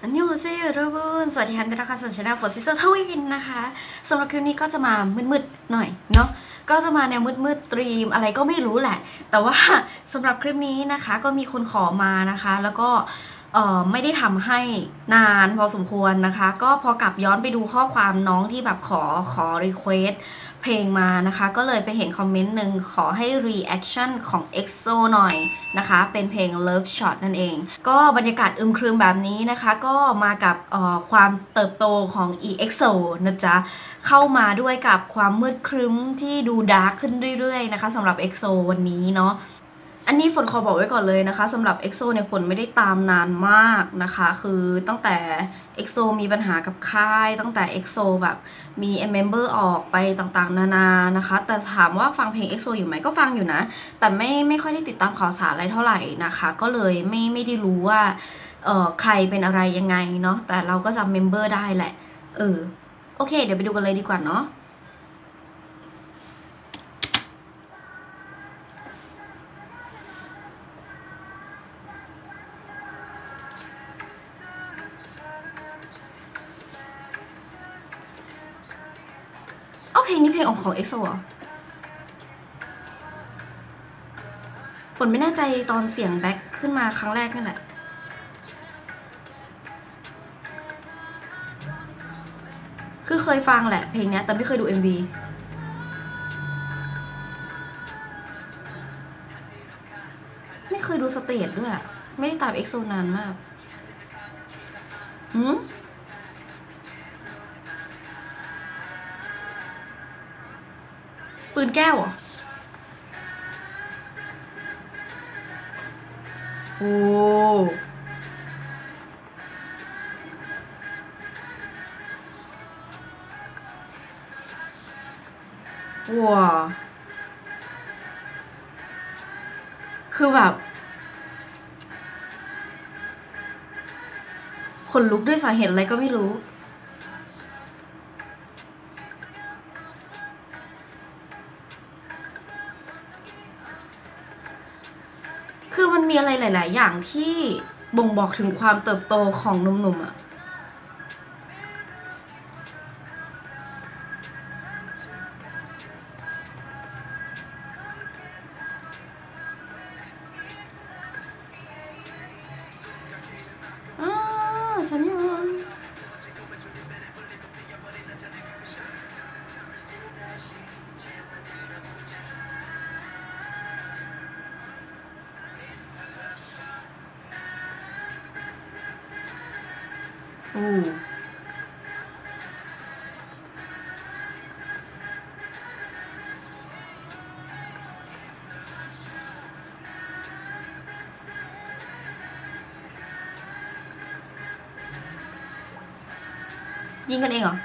อันยองเซโยทุกคนสวัสดีค่ะที่รักค่ะสวัสดีนะฝนซิสเตอร์ทวินนะคะสำหรับคลิปนี้ก็จะมามืดๆหน่อยเนาะก็จะมาแนวมืดๆตรีมอะไรก็ไม่รู้แหละ แต่ว่าสำหรับคลิปนี้นะคะก็มีคนขอมานะคะ แล้วก็ไม่ได้ทำให้นานพอสมควรนะคะ ก็พอกลับย้อนไปดูข้อความน้องที่แบบขอรีเควสเพลงมานะคะ ก็เลยไปเห็นคอมเมนต์หนึ่งขอให้ reaction ของ EXO หน่อยนะคะเป็นเพลง Love Shot นั่นเองก็บรรยากาศอึมครึมแบบนี้นะคะก็มากับความเติบโตของ EXO นะจ๊ะเข้ามาด้วยกับความมืดครึ้มที่ดูดาร์กขึ้นเรื่อยๆนะคะสำหรับ EXO วันนี้เนาะอันนี้ฝนขอบอกไว้ก่อนเลยนะคะสำหรับ EXO เนี่ยฝนไม่ได้ตามนานมากนะคะคือตั้งแต่ EXO มีปัญหากับค่ายตั้งแต่ EXO แบบมี member ออกไปต่างๆนานานะคะแต่ถามว่าฟังเพลง EXO อยู่ไหมก็ฟังอยู่นะแต่ไม่ค่อยได้ติดตามข่าวสารอะไรเท่าไหร่นะคะก็เลยไม่ได้รู้ว่าใครเป็นอะไรยังไงเนาะแต่เราก็จำเมมเบอร์ได้แหละโอเคเดี๋ยวไปดูกันเลยดีกว่าเนาะเพลงนี้เพลงของ EXO เหรอฝนไม่แน่ใจตอนเสียงแบ็คขึ้นมาครั้งแรกนั่นแหละคือเคยฟังแหละเพลงนี้แต่ไม่เคยดู MV ไม่เคยดูสเตจด้วยไม่ได้ตาม EXO นานมากปืนแก้วเหรอโอ้ว้าคือแบบขนลุกด้วยสาเหตุอะไรก็ไม่รู้คือมันมีอะไรหลายๆอย่างที่บ่งบอกถึงความเติบโตของหนุ่มๆอะฉันยอนยิงกันเองเหรอ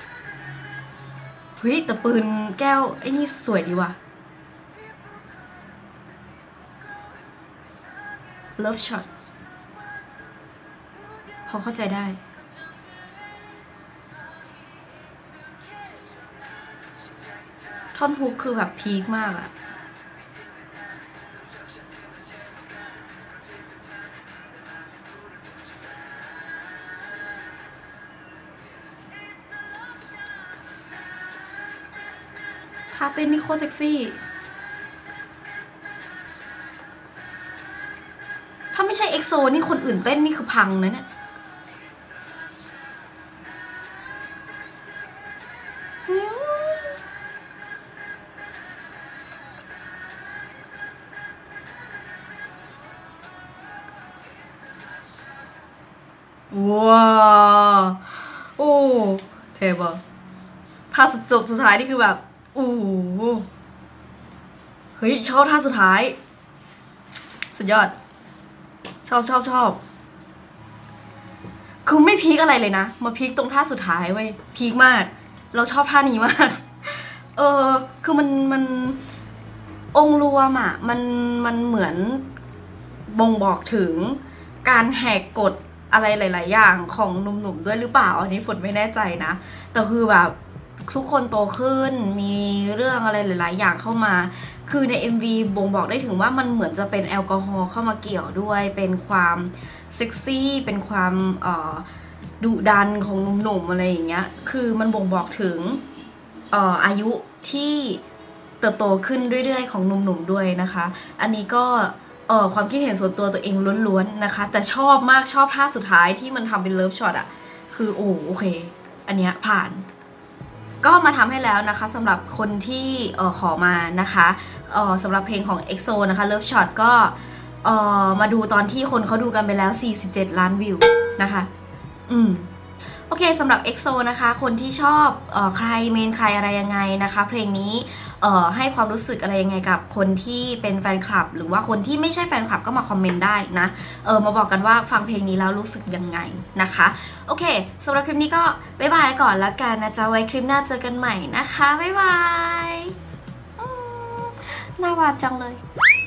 เฮ้ยแต่ปืนแก้วไอ้นี่สวยดีว่ะ Love Shot พอเข้าใจได้ท่อนฮุกคือแบบพีคมากอะท่าเต้นนี่โคตรเซ็กซี่ถ้าไม่ใช่ EXO นี่คนอื่นเต้นนี่คือพังนะเนี่ยว้าวโอ้เทปะท่าสุดท้ายนี่คือแบบโอ้เฮ้ยชอบท่าสุดท้ายสุดยอดชอบคือไม่พีคอะไรเลยนะมาพีคตรงท่าสุดท้ายเว้ยพีคมากเราชอบท่านี้มากคือมันองค์รวมอ่ะมันเหมือนบ่งบอกถึงการแหกกฎอะไรหลายๆอย่างของหนุ่มๆด้วยหรือเปล่าอันนี้ฝนไม่แน่ใจนะแต่คือแบบทุกคนโตขึ้นมีเรื่องอะไรหลายๆอย่างเข้ามาคือใน MV บ่งบอกได้ถึงว่ามันเหมือนจะเป็นแอลกอฮอล์เข้ามาเกี่ยวด้วยเป็นความเซ็กซี่เป็นความดุดันของหนุ่มๆอะไรอย่างเงี้ยคือมันบ่งบอกถึงอายุที่เติบโตขึ้นเรื่อยๆของหนุ่มๆด้วยนะคะอันนี้ก็ความคิดเห็นส่วนตัวเองล้วนๆนะคะแต่ชอบมากชอบท่าสุดท้ายที่มันทำเป็นเลิฟช็อตอะคือโอเคอันเนี้ยผ่านก็มาทำให้แล้วนะคะสำหรับคนที่ขอมานะคะสำหรับเพลงของ EXO นะคะ Love Shot ก็มาดูตอนที่คนเขาดูกันไปแล้ว47 ล้านวิวนะคะโอเคสำหรับ EXO นะคะคนที่ชอบใครเมนใครอะไรยังไงนะคะเพลงนี้ให้ความรู้สึกอะไรยังไงกับคนที่เป็นแฟนคลับหรือว่าคนที่ไม่ใช่แฟนคลับก็มาคอมเมนต์ได้นะมาบอกกันว่าฟังเพลงนี้แล้วรู้สึกยังไงนะคะโอเคสำหรับคลิปนี้ก็บ๊ายบายก่อนแล้วกันนะจ๊ะไว้คลิปหน้าเจอกันใหม่นะคะบ๊ายบายน่าหวานจังเลย